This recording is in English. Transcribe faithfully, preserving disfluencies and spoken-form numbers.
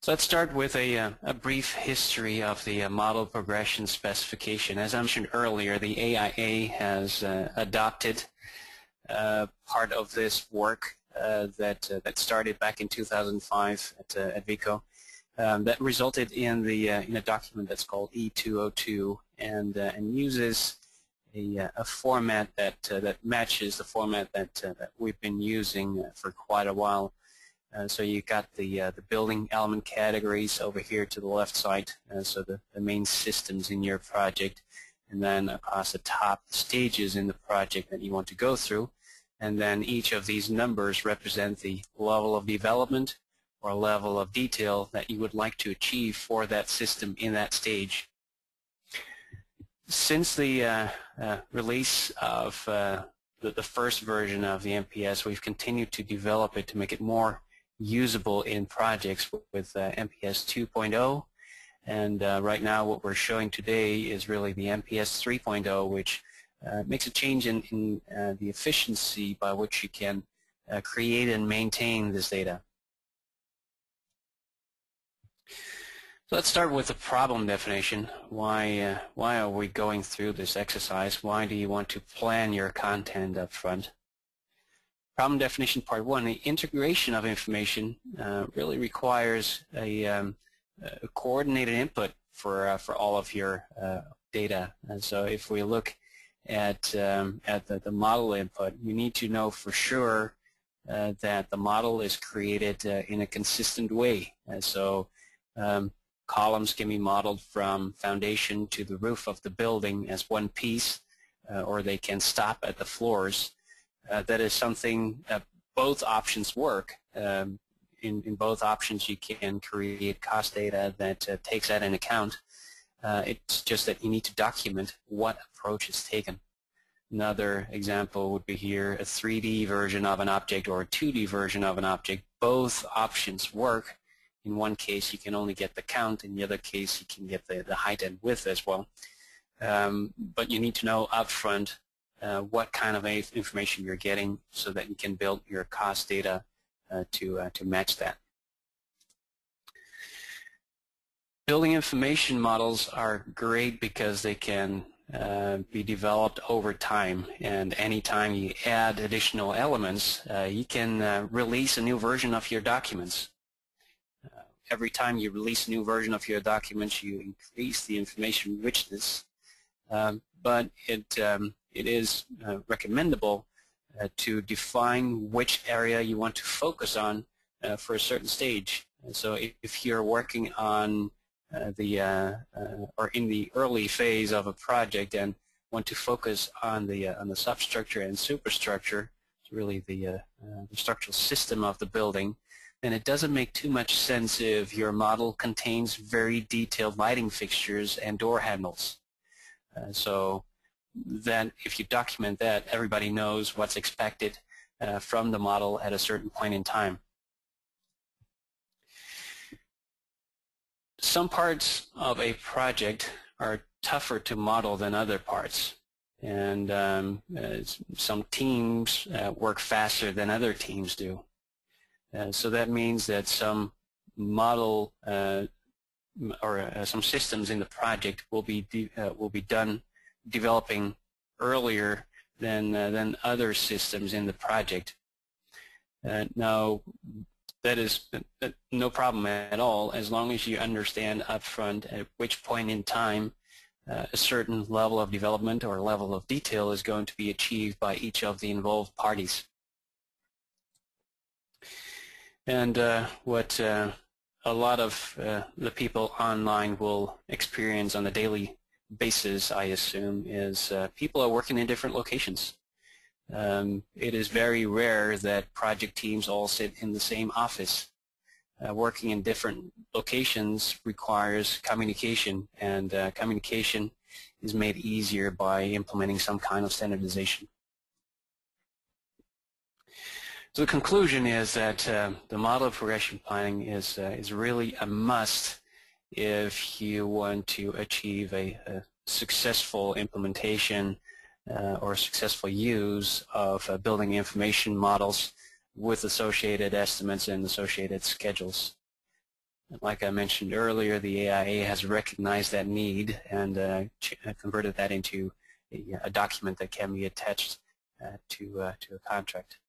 So let's start with a, uh, a brief history of the uh, Model Progression Specification. As I mentioned earlier, the A I A has uh, adopted uh, part of this work uh, that uh, that started back in two thousand five at, uh, at Vico. Um, that resulted in the uh, in a document that's called E two oh two, and uh, and uses a, uh, a format that uh, that matches the format that uh, that we've been using uh, for quite a while. Uh, so you got the uh, the building element categories over here to the left side, uh, so the, the main systems in your project, and then across the top the stages in the project that you want to go through, and then each of these numbers represent the level of development or level of detail that you would like to achieve for that system in that stage. Since the uh, uh, release of uh, the, the first version of the M P S, we've continued to develop it to make it more usable in projects with uh, M P S two point oh, and uh, right now what we're showing today is really the M P S three point oh, which uh, makes a change in, in uh, the efficiency by which you can uh, create and maintain this data. So let's start with the problem definition. Why, uh, why are we going through this exercise? Why do you want to plan your content up front? Problem definition part one, the integration of information uh, really requires a, um, a coordinated input for, uh, for all of your uh, data. And so if we look at, um, at the, the model input, you need to know for sure uh, that the model is created uh, in a consistent way. And so um, columns can be modeled from foundation to the roof of the building as one piece, uh, or they can stop at the floors. Uh, that is something that both options work. Um, in, in both options you can create cost data that uh, takes that into account. Uh, it's just that you need to document what approach is taken. Another example would be here a three D version of an object or a two D version of an object. Both options work. In one case you can only get the count, in the other case you can get the, the height and width as well. Um, but you need to know upfront Uh, what kind of information you're getting so that you can build your cost data uh, to, uh, to match that. Building information models are great because they can uh, be developed over time, and anytime you add additional elements, uh, you can uh, release a new version of your documents. Uh, every time you release a new version of your documents, you increase the information richness, um, but it um, it is uh, recommendable uh, to define which area you want to focus on uh, for a certain stage. And so if, if you're working on uh, the uh, uh, or in the early phase of a project and want to focus on the uh, on the substructure and superstructure, really the, uh, uh, the structural system of the building, then it doesn't make too much sense if your model contains very detailed lighting fixtures and door handles. Uh, so that if you document that, everybody knows what's expected uh, from the model at a certain point in time. Some parts of a project are tougher to model than other parts, and um, uh, some teams uh, work faster than other teams do. Uh, so that means that some model uh, or uh, some systems in the project will be de uh, will be done developing earlier than uh, than other systems in the project. Uh, now, that is uh, no problem at all as long as you understand upfront at which point in time uh, a certain level of development or level of detail is going to be achieved by each of the involved parties. And uh, what uh, a lot of uh, the people online will experience on a daily basis, I assume, is uh, people are working in different locations. Um, it is very rare that project teams all sit in the same office. Uh, working in different locations requires communication, and uh, communication is made easier by implementing some kind of standardization. So the conclusion is that uh, the model of progression planning is, uh, is really a must if you want to achieve a, a successful implementation uh, or successful use of uh, building information models with associated estimates and associated schedules. Like I mentioned earlier, the A I A has recognized that need and uh, converted that into a, a document that can be attached uh, to, uh, to a contract.